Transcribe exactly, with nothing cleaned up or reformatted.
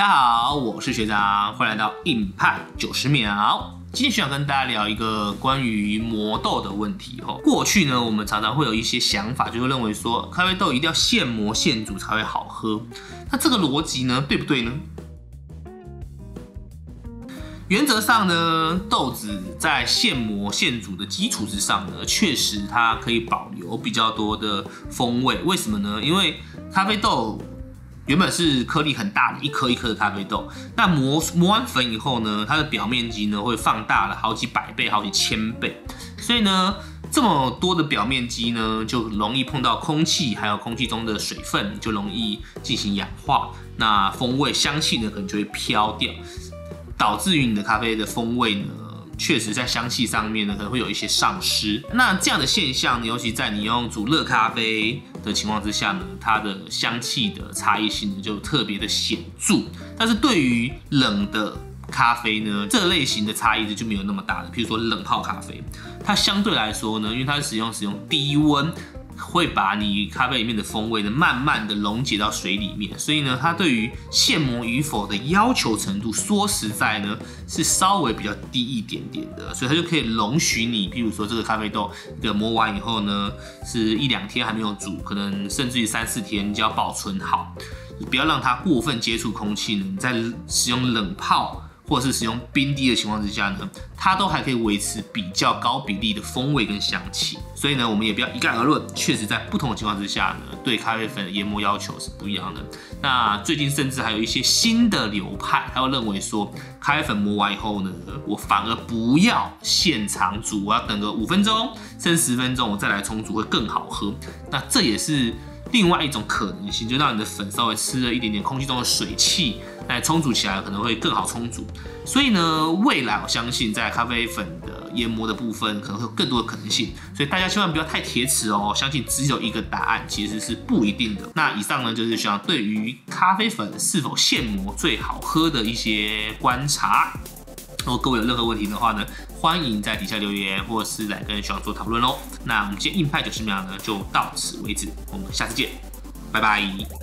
大家好，我是学长，欢迎来到硬派九十秒。今天想跟大家聊一个关于磨豆的问题。过去呢，我们常常会有一些想法，就会认为说咖啡豆一定要现磨现煮才会好喝。那这个逻辑呢，对不对呢？原则上呢，豆子在现磨现煮的基础之上呢，确实它可以保留比较多的风味。为什么呢？因为咖啡豆原本是颗粒很大的一颗一颗的咖啡豆，那磨磨完粉以后呢，它的表面积呢会放大了好几百倍、好几千倍，所以呢，这么多的表面积呢，就容易碰到空气，还有空气中的水分，就容易进行氧化，那风味香气呢可能就会飘掉，导致于你的咖啡的风味呢，确实在香气上面呢可能会有一些丧失。那这样的现象，尤其在你用煮热咖啡的情况之下呢，它的香气的差异性呢就特别的显著。但是对于冷的咖啡呢，这类型的差异就没有那么大了。譬如说冷泡咖啡，它相对来说呢，因为它是使用使用低温，会把你咖啡里面的风味呢慢慢的溶解到水里面，所以呢，它对于现磨与否的要求程度，说实在呢是稍微比较低一点点的，所以它就可以容许你，譬如说这个咖啡豆的磨完以后呢，是一两天还没有煮，可能甚至于三四天，你就要保存好，你不要让它过分接触空气呢，你在使用冷泡或者是使用冰滴的情况之下呢，它都还可以维持比较高比例的风味跟香气。所以呢，我们也不要一概而论，确实在不同的情况之下呢，对咖啡粉的研磨要求是不一样的。那最近甚至还有一些新的流派，他会认为说，咖啡粉磨完以后呢，我反而不要现场煮，我要等个五分钟甚至十分钟，我再来冲煮会更好喝。那这也是另外一种可能性，就让你的粉稍微吃了一点点空气中的水汽，那冲煮起来可能会更好冲煮。所以呢，未来我相信在咖啡粉的研磨的部分可能会有更多的可能性，所以大家千万不要太铁齿哦，相信只有一个答案其实是不一定的。那以上呢就是想对于咖啡粉是否现磨最好喝的一些观察。如果各位有任何问题的话呢，欢迎在底下留言，或者是来跟学长做讨论哦。那我们今天硬派九十秒呢就到此为止，我们下次见，拜拜。